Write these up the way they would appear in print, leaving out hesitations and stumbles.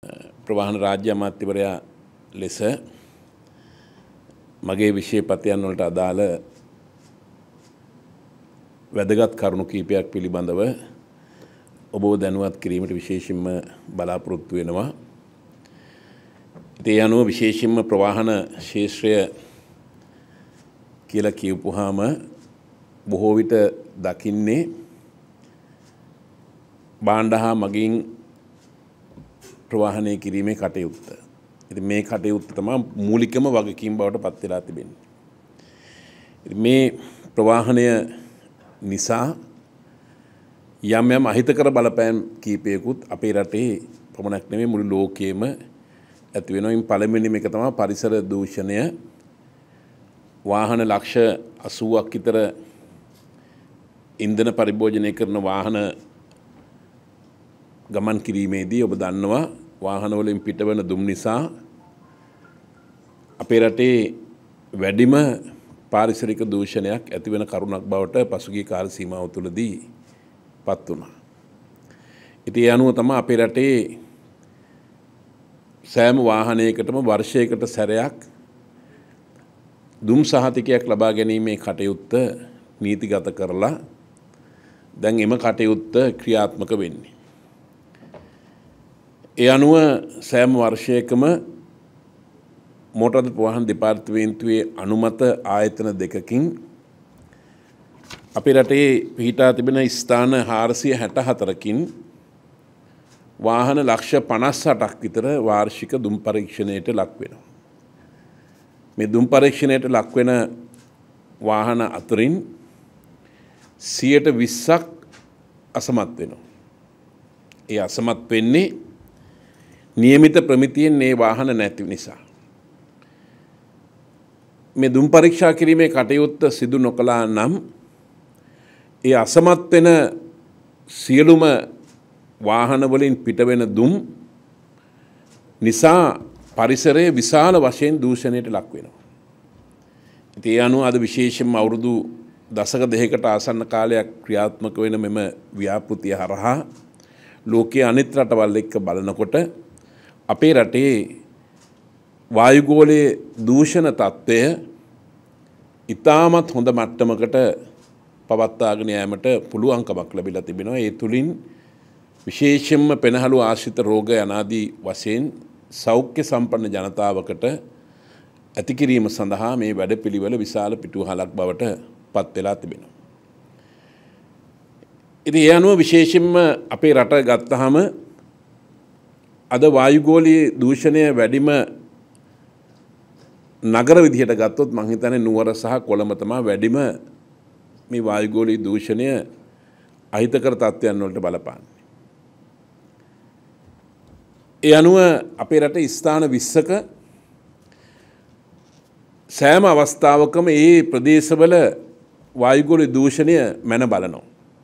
ප්‍රවාහන රාජ්‍ය අමාත්‍යවරයා ලෙස මගේ විශේෂපතයන් වලට අදාළ වැදගත් කරුණු කීපයක් පිළිබඳව ඔබව දැනුවත් කිරීමට විශේෂයෙන්ම බලාපොරොත්තු වෙනවා. ඒ අනුව විශේෂයෙන්ම ප්‍රවාහන ශාස්ත්‍රය කියලා කියවුවාම බොහෝ විට දකින්නේ භාණ්ඩ හා මගින් ප්‍රවාහනය කිරීමේ කටයුත්ත. ඉතින් මේ කටයුත්ත තමයි මූලිකම වගකීම් බවට පත් වෙලා තිබෙන්නේ. මේ ප්‍රවාහනය නිසා යම් යම් අහිතකර බලපෑම් කීපයකුත් අපේ රටේ පමණක් නෙමෙයි මුළු ලෝකයේම ඇති වෙනවා. ඉන් පළවෙනිම එක තමයි පරිසර දූෂණය. වාහන ලක්ෂ 80ක් විතර ඉන්ධන පරිභෝජනය කරන වාහන ගමන් කිරීමේදී ඔබ දන්නවා වාහන වලින් පිටවන දුම් නිසා අපේ රටේ වැඩිම පාරිසරික දූෂණයක් ඇති වෙන කරුණක් බවට පසුගිය කාල සීමාව තුළදී පත් වුණා. ඉතින් ඒ අනුව තමයි අපේ රටේ සෑම වාහනයකටම වර්ෂයකට සැරයක් දුම් සහතිකයක් ලබා ගැනීමේ කටයුත්ත නීතිගත කරලා දැන් එම කටයුත්ත ක්‍රියාත්මක වෙන්නේ. ඒ අනුව සෑම වර්ෂයකම මෝටර් වාහන දෙපාර්තමේන්තුවේ අනුමත ආයතන දෙකකින් අපේ රටේ පිහිටා තිබෙන ස්ථාන 464කින් වාහන ලක්ෂ 58ක් විතර වාර්ෂික දුම් පරීක්ෂණයට ලක් වෙනවා. මේ දුම් පරීක්ෂණයට ලක් වෙන වාහන අතරින් 20%ක් අසමත් වෙනවා. ඒ අසමත් වෙන්නේ නියමිත ප්‍රමිතියෙන් මේ වාහන නැති නිසා. මේ දුම් පරීක්ෂා කිරීමේ කටයුත්ත සිදු නොකළා නම් ඒ අසමත් වෙන සියලුම වාහන වලින් පිටවෙන දුම් නිසා පරිසරයේ විශාල වශයෙන් දූෂණයට ලක් වෙනවා. ඉතින් ඒ අනුව අද විශේෂයෙන්ම අවුරුදු දශක දෙකකට ආසන්න කාලයක් ක්‍රියාත්මක වෙන මෙම ව්‍යාපෘතිය හරහා ලෝකයේ අනිත් රටවල් එක්ක බලනකොට අපේ රටේ වායුගෝලයේ දූෂණ තත්ත්වය ඉතාමත් හොඳ මට්ටමකට පවත්වාගෙන යාමට පුළුවන්කමක් ලැබිලා තිබෙනවා. ඒ තුලින් විශේෂයෙන්ම පෙනහළු ආශ්‍රිත රෝග අනාදී වශයෙන් සෞඛ්‍ය සම්පන්න ජනතාවකට ඇති කිරීම සඳහා මේ වැඩපිළිවෙල විශාල පිටුවහලක් බවට පත් වෙලා තිබෙනවා. ඉතින් ඒ අනුව විශේෂයෙන්ම අපේ රට ගත්තාම අද වායුගෝලීය දූෂණය වැඩිම නගර විදිහට ගත්තොත් මං හිතන්නේ නුවර සහ කොළඹ තමයි වැඩිම මේ වායුගෝලීය දූෂණය අහිතකර තත්ත්වයන් වලට බලපාන්නේ. ඒ අනුව අපේ රටේ ස්ථාන 20ක සෑම අවස්ථාවකම මේ ප්‍රදේශවල වායුගෝලීය දූෂණය මැන බලනවා.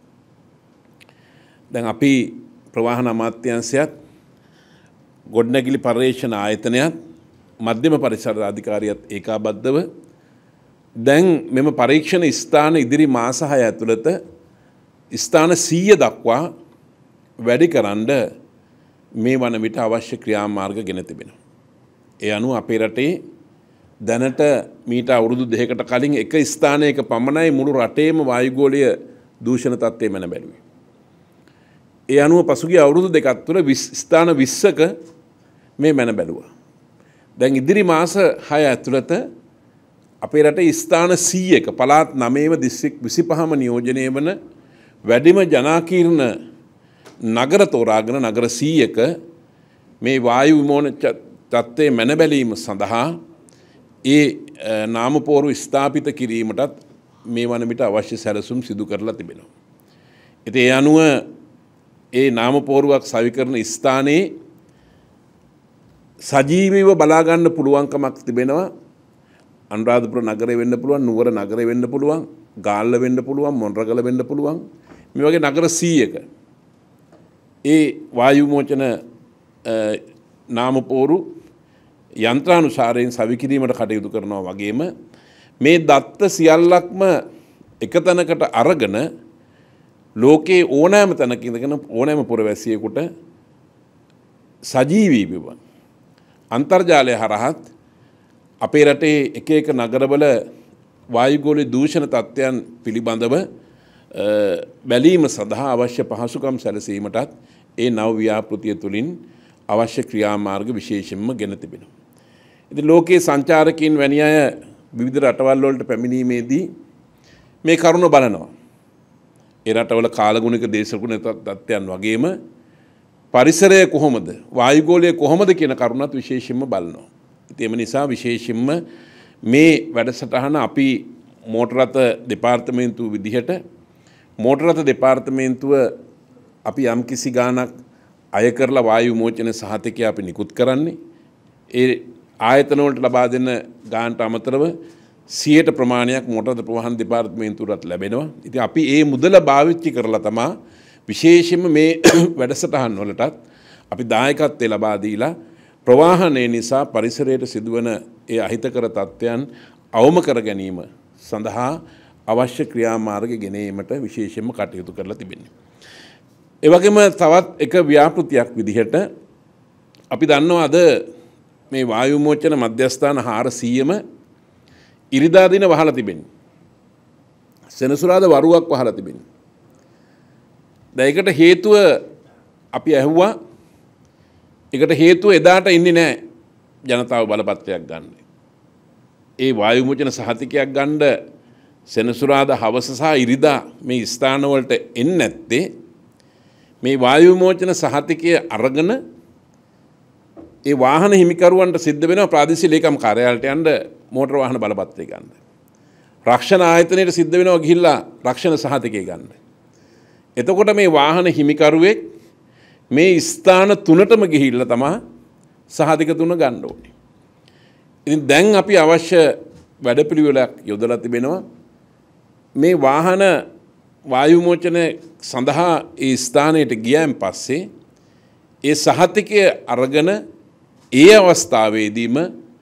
දැන් අපි ප්‍රවාහන අමාත්‍යාංශයත් ගොඩනැගිලි පර්යේෂණ ආයතනයත් මධ්‍යම පරිසර අධිකාරියත් ඒකාබද්ධව දැන් මෙම පරීක්ෂණ ස්ථාන ඉදිරි මාස 6 ඇතුළත ස්ථාන 100 දක්වා වැඩි කරන්න මේ වන විට අවශ්‍ය ක්‍රියාමාර්ග ගෙන තිබෙනවා. ඒ අනුව අපේ රටේ දැනට මීට අවුරුදු 2කට කලින් එක ස්ථානයක පමණයි මුළු රටේම වායුගෝලීය දූෂණ තත්ත්වය මැන බැලුවේ. ඒ අනුව පසුගිය අවුරුදු දෙකක් තුළ ස්ථාන 20ක මේ මැන බැලුවා. දැන් ඉදිරි මාස 6 ඇතුළත අපේ රටේ ස්ථාන 100ක පළාත් 9ම දිස්ත්‍රික් 25ම නියෝජනය වන වැඩිම ජනාකීර්ණ නගර තෝරාගෙන නගර 100ක මේ වායු විමෝන තත්ත්වයේ මැන බැලීම සඳහා ඒ නාමපෝරු ස්ථාපිත කිරීමටත් මේ වන විට අවශ්‍ය සැලසුම් සිදු කරලා තිබෙනවා. ඉතින් ඒ අනුව ඒ නාමපෝරුවක් සවිකරන ස්ථානයේ සජීවීව බලා ගන්න පුළුවන්කමක් තිබෙනවා. අනුරාධපුර නගරය වෙන්න පුළුවන්, නුවර නගරය වෙන්න පුළුවන්, ගාල්ල වෙන්න පුළුවන්, මොණරගල වෙන්න පුළුවන්. මේ වගේ නගර 100ක ඒ වායු විමෝචන නාමපෝරු යන්ත්‍රානුසාරයෙන් සවිකිරීමට කටයුතු කරනවා වගේම මේ දත්ත සියල්ලක්ම එක තැනකට අරගෙන ලෝකේ ඕනෑම තැනක ඉඳගෙන ඕනෑම පුරවැසියෙකුට සජීවී බව අන්තර්ජාලය හරහත් අපේ රටේ එක එක නගරවල වායුගෝලීය දූෂණ තත්ත්වයන් පිළිබඳව බැලීම සඳහා අවශ්‍ය පහසුකම් සැලසීමටත් ඒ නව ව්‍යාපෘතිය තුළින් අවශ්‍ය ක්‍රියාමාර්ග විශේෂයෙන්ම ගෙන තිබෙනවා. ඉතින් ලෝකයේ සංචාරකයන් වැනි අය විවිධ රටවල් වලට පැමිණීමේදී මේ කරුණ බලනවා. ඒ රටවල කාලගුණික දේශගුණික තත්ත්වයන් වගේම පරිසරය කොහොමද වායුගෝලය කොහොමද කියන කරුණත් විශේෂයෙන්ම බලනවා. ඉතින් එම නිසා විශේෂයෙන්ම මේ වැඩසටහන අපි මෝටර රථ දෙපාර්තමේන්තුව විදිහට මෝටර රථ දෙපාර්තමේන්තුව අපි යම්කිසි ගාණක් අය කරලා වායු විමෝචන සහතිකය අපි නිකුත් කරන්නේ ඒ ආයතන වලට ලබා දෙන ගාණට අමතරව 100% ප්‍රමාණයක් මෝටර රථ ප්‍රවාහන දෙපාර්තමේන්තුවට ලැබෙනවා. ඉතින් අපි ඒ මුදල භාවිතා කරලා තමයි විශේෂයෙන්ම මේ වැඩසටහන් වලටත් අපි දායකත්වය ලබා දීලා ප්‍රවාහනය නිසා පරිසරයට සිදුවන ඒ අහිතකර තත්ත්වයන් අවම කර ගැනීම සඳහා අවශ්‍ය ක්‍රියාමාර්ග ගෙනීමට විශේෂයෙන්ම කටයුතු කරලා තිබෙනවා. ඒ වගේම තවත් එක ව්‍යාපෘතියක් විදිහට අපි දන්නවා අද මේ වායු විමෝචන මධ්‍යස්ථාන 400ම ඉරිදා දින වහලා තිබෙනවා. සෙනසුරාදා වරුවක් වහලා තිබෙනවා. දැන් ඒකට හේතුව අපි ඇහුවා ඒකට හේතුව එදාට ඉන්නේ නැහැ ජනතාව බලපත්‍රයක් ගන්න. ඒ වායු විමෝචන සහතිකයක් ගන්න සෙනසුරාදා හවස සහ ඉරිදා මේ ස්ථාන වලට එන්නේ නැත්තේ මේ වායු විමෝචන සහතිකය අරගෙන ඒ වාහන හිමිකරුවන්ට සිද්ධ වෙනවා ප්‍රාදේශීය ලේකම් කාර්යාලයට යන්න මෝටර වාහන බලපත්‍රය ගන්න. රක්ෂණ ආයතනයට සිද්ධ වෙනවා ගිහිල්ලා රක්ෂණ සහතිකය ගන්න. එතකොට මේ වාහන හිමිකරුවෙක් මේ ස්ථාන තුනටම ගිහිල්ලා තමයි සහතික තුන ගන්න ඕනේ. ඉතින් දැන් අපි අවශ්‍ය වැඩපිළිවෙලක් යොදලා තිබෙනවා. මේ වාහන වායු විමෝචන සඳහා ඒ ස්ථානයට ගියන් පස්සේ ඒ සහතිකය අරගෙන ඒ අවස්ථාවේදීම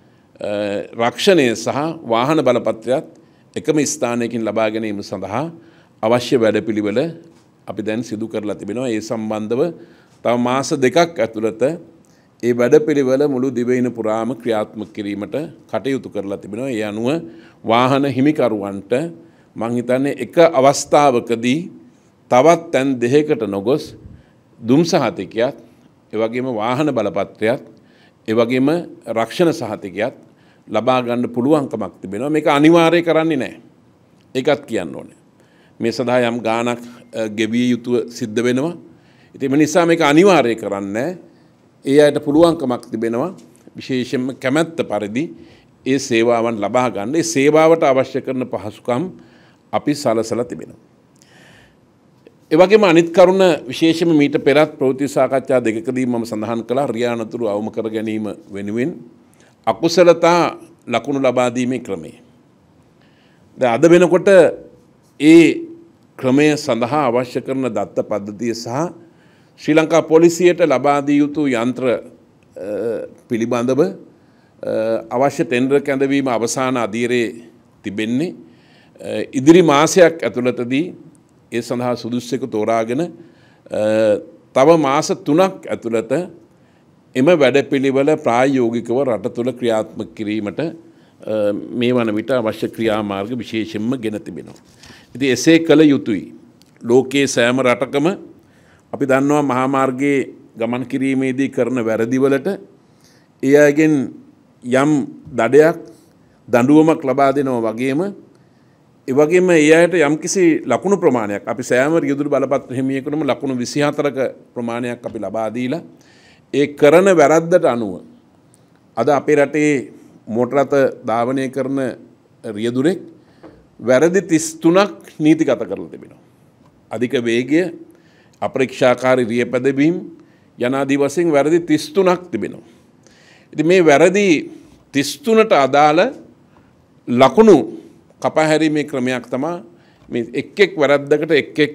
රක්ෂණය සහ වාහන බලපත්‍රයත් එකම ස්ථානයකින් ලබා ගැනීම සඳහා අවශ්‍ය වැඩපිළිවෙල අපි දැන් සිදු කරලා තිබෙනවා. ඒ සම්බන්ධව තව මාස 2ක් ඇතුළත ඒ වැඩපිළිවෙල මුළු දිවයින පුරාම ක්‍රියාත්මක කිරීමට කටයුතු කරලා තිබෙනවා. ඒ අනුව වාහන හිමිකරුවන්ට මං හිතන්නේ එක අවස්ථාවකදී තවත් තැන් දෙකකට නොගොස් දුම් සහතිකයත් ඒ වගේම වාහන බලපත්‍රයත් ඒ වගේම රක්ෂණ සහතිකයත් ලබා ගන්න පුළුවන්කමක් තිබෙනවා. මේක අනිවාර්ය කරන්නේ නැහැ. ඒකත් කියන්න ඕනේ. මේ සඳහා යම් ගාණක් ගෙවිය යුතුව සිද්ධ වෙනවා. ඉතින් මේ නිසා මේක අනිවාර්ය කරන්නේ ඒ අයට පුළුවන්කමක් තිබෙනවා විශේෂයෙන්ම කැමැත්ත පරිදි ඒ සේවාවන් ලබා ගන්න. ඒ සේවාවට අවශ්‍ය කරන පහසුකම් අපි සලසලා තිබෙනවා. ඒ වගේම අනිත් කරුණ විශේෂයෙන්ම මීට පෙරත් ප්‍රවෘත්ති සාකච්ඡා දෙකකදී මම සඳහන් කළා රියානතුරු අවම කර ගැනීම වෙනුවෙන් අකුසලතා ලකුණු ලබා දීමේ ක්‍රමය. දැන් අද වෙනකොට ඒ ක්‍රමය සඳහා අවශ්‍ය කරන දත්ත පද්ධතිය සහ ශ්‍රී ලංකා පොලිසියට ලබා දිය යුතු යන්ත්‍ර පිළිබඳව අවශ්‍ය ටෙන්ඩර් කැඳවීම අවසාන අදියරේ තිබෙන්නේ. ඉදිරි මාසයක් ඇතුළතදී ඒ සඳහා සුදුස්සෙකු තෝරාගෙන තව මාස 3ක් ඇතුළත එම වැඩපිළිවෙල ප්‍රායෝගිකව රට තුළ ක්‍රියාත්මක කිරීමට මේ වන විට අවශ්‍ය ක්‍රියාමාර්ග විශේෂයෙන්ම ගෙන තිබෙනවා. ඉතින් එසේ කළ යුතුයි. ලෝකයේ සෑම රටකම අපි දන්නවා මහා මාර්ගයේ ගමන් කිරීමේදී කරන වැරදිවලට ඒ අයගෙන් යම් දඩයක් දඬුවමක් ලබා දෙනවා වගේම ඒ වගේම ඒ අයට යම්කිසි ලකුණු ප්‍රමාණයක් අපි සෑම රියදුරු බලපත්‍ර හිමියෙකුටම ලකුණු 24ක ප්‍රමාණයක් අපි ලබා දීලා ඒ කරන වැරද්දට අනුව අද අපේ රටේ මෝටර රථ ධාවනය කරන රියදුරෙක් වැරදි 33ක් නීතිගත කරලා තිබෙනවා. අධික වේගය අපරීක්ෂාකාරී රියපැදවීම් යනාදී වශයෙන් වැරදි 33ක් තිබෙනවා. ඉතින් මේ වැරදි 33ට අදාළ ලකුණු කපා හැරීමේ ක්‍රමයක් තමයි මේ එක් වැරද්දකට එක්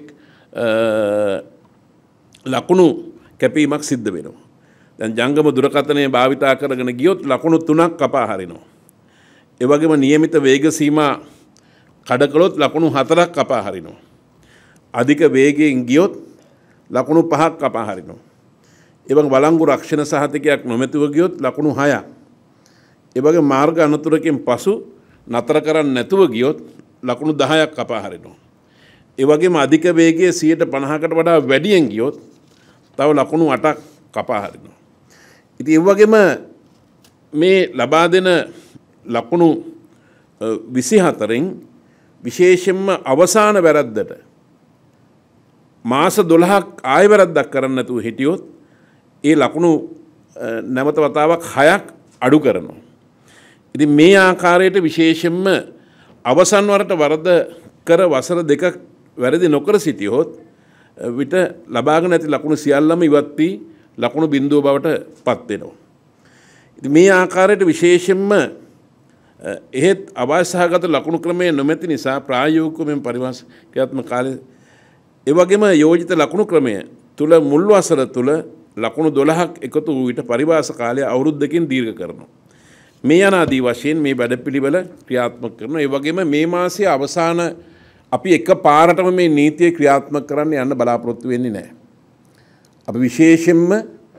ලකුණු කැපීමක් සිද්ධ වෙනවා. දැන් ජංගම දුරකථනය භාවිතා කරගෙන ගියොත් ලකුණු 3ක් කපා හරිනවා. ඒ වගේම નિયમિત වේග සීමා කඩ කළොත් ලකුණු 4ක් කපා හරිනවා. අධික වේගයෙන් ගියොත් ලකුණු 5ක් කපා හරිනවා. ඒ වගේ වළංගු රක්ෂණ සහතිකයක් නොමැතිව ගියොත් ලකුණු 6ක්. ඒ වගේ මාර්ග අනතුරකින් පසු නතර කරන්නේ නැතුව ගියොත් ලකුණු 10ක් කපා හරිනවා. ඒ වගේම අධික වේගයේ 50%කට වඩා වැඩියෙන් ගියොත් තව ලකුණු 8ක් කපා හරිනවා. ඉතින් ඒ වගේම මේ ලබා දෙන ලකුණු 24න් විශේෂයෙන්ම අවසාන වැරද්දට මාස 12ක් ආය වැරද්දක් කරන්න නැතුව හිටියොත් ඒ ලකුණු නැවත වතාවක් 6ක් අඩු කරනවා. ඉතින් මේ ආකාරයට විශේෂයෙන්ම අවසන් වරට වරද කර වසර 2ක් වැරදි නොකර සිටියොත් විට ලබාගෙන ඇති ලකුණු සියල්ලම ඉවත් වී ලකුණු බිඳුව බවට පත් වෙනවා. ඉතින් මේ ආකාරයට විශේෂයෙන්ම එහෙත් අවාසහගත ලකුණු ක්‍රමය නොමැති නිසා ප්‍රායෝගිකව මෙම පරිවාස ක්‍රියාත්මක කාලේ ඒ වගේම යෝජිත ලකුණු ක්‍රමය තුල මුල් වසර තුල ලකුණු 12ක් එකතු වූ විට පරිවාස කාලය අවුරුද්දකින් දීර්ඝ කරනවා. මේ අනාදී වශයෙන් මේ වැඩපිළිවෙල ක්‍රියාත්මක කරනවා. ඒ වගේම මේ මාසයේ අවසාන අපි එක පාරටම මේ නීතිය ක්‍රියාත්මක කරන්න යන්න බලාපොරොත්තු වෙන්නේ නැහැ. අපි විශේෂයෙන්ම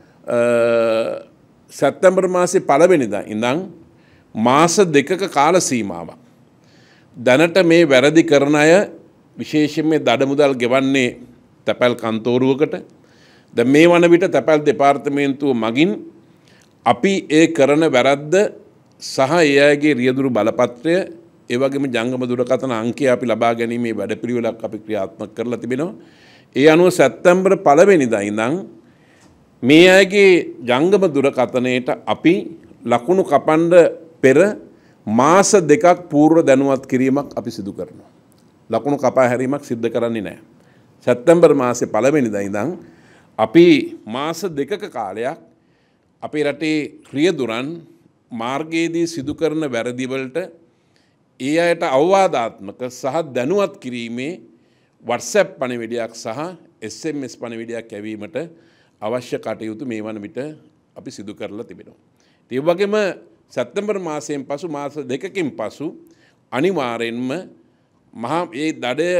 සැප්තැම්බර් මාසේ 1 වෙනිදා ඉඳන් මාස 2ක කාල සීමාවක් දැනට මේ වැරදි කරන අය විශේෂයෙන් මේ දඩ මුදල් ගෙවන්නේ තැපැල් කන්තෝරුවකට. දැන් මේ වන විට තැපැල් දෙපාර්තමේන්තුව මගින් අපි ඒ කරන වැරද්ද සහ ඒ අයගේ රියදුරු බලපත්‍රය ඒ වගේම ජංගම දුරකථන අංකය අපි ලබා ගැනීමේ වැඩපිළිවෙලක් අපි ක්‍රියාත්මක කරලා තිබෙනවා. ඒ අනුව සැප්තැම්බර් 1 වෙනිදා ඉඳන් මේ අයගේ ජංගම දුරකථනයට අපි ලකුණු කපන්න පෙර මාස 2ක් පූර්ව දැනුවත් කිරීමක් අපි සිදු කරනවා. ලකුණු කපා හැරීමක් සිද්ධ කරන්නේ නැහැ. සැප්තැම්බර් මාසේ 1 වෙනිදා ඉඳන් අපි මාස 2ක කාලයක් අපේ රටේ රියදුරන් මාර්ගයේදී සිදු කරන වැරදි වලට ඒ අයට අවවාදාත්මක සහ දැනුවත් කිරීමේ WhatsApp පණිවිඩයක් සහ SMS පණිවිඩයක් යැවීමට අවශ්‍ය කටයුතු මේ වන විට අපි සිදු කරලා තිබෙනවා. ඒ වගේම සැප්තැම්බර් මාසයෙන් පසු මාස 2කින් පසු අනිවාර්යෙන්ම මහා ඒ දඩය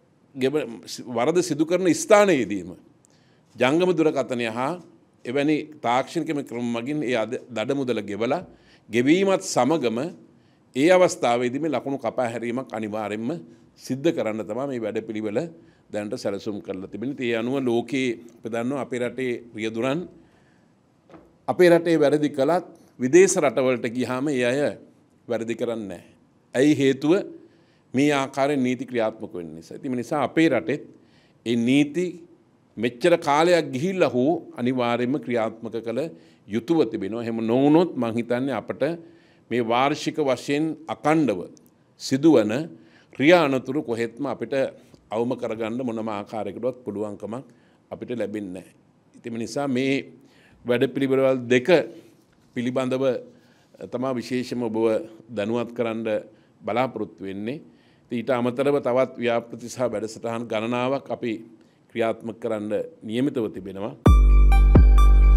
වරද සිදු කරන ස්ථානයේදීම ජංගම දුරකථනය හා එවැනි තාක්ෂණික ක්‍රම මගින් ඒ දඩ මුදල ගෙවලා ගෙවීමත් සමගම ඒ අවස්ථාවේදී මේ ලකුණු කපා හැරීමක් අනිවාර්යෙන්ම සිද්ධ කරන්න තමයි මේ වැඩපිළිවෙල දැනට සැලසුම් කරලා තිබෙන්නේ. ඒ අනුව ලෝකයේ අපි දන්නවා අපේ රටේ රියදුරන් අපේ රටේ වැරදි කළත් විදේශ රටවලට ගියාම ඒ අය වැරදි කරන්නේ නැහැ. ඇයි හේතුව? මේ ආකාරයෙන් නීති ක්‍රියාත්මක වෙන නිසා. ඒ නිසා අපේ රටෙත් ඒ නීති මෙච්චර කාලයක් ගිහිල්ලා හෝ අනිවාර්යයෙන්ම ක්‍රියාත්මක කළ යුතුව තිබෙනවා. එහෙම නොවුනොත් මම හිතන්නේ අපට මේ වාර්ෂික වශයෙන් අකණ්ඩව සිදුවන ක්‍රියා අනතුරු කොහෙත්ම අපිට අවම කරගන්න මොනම ආකාරයකටවත් පුළුවන්කමක් අපිට ලැබෙන්නේ නැහැ. ඒ නිසා මේ වැඩපිළිවෙළවල් දෙක පිළිබඳව තමයි විශේෂම ඔබව දැනුවත් කරන්න බලාපොරොත්තු වෙන්නේ. ඊට අමතරව තවත් ව්‍යාපෘති සහ වැඩසටහන් ගණනාවක් අපි ක්‍රියාත්මක කරන්න නියමිතව තිබෙනවා.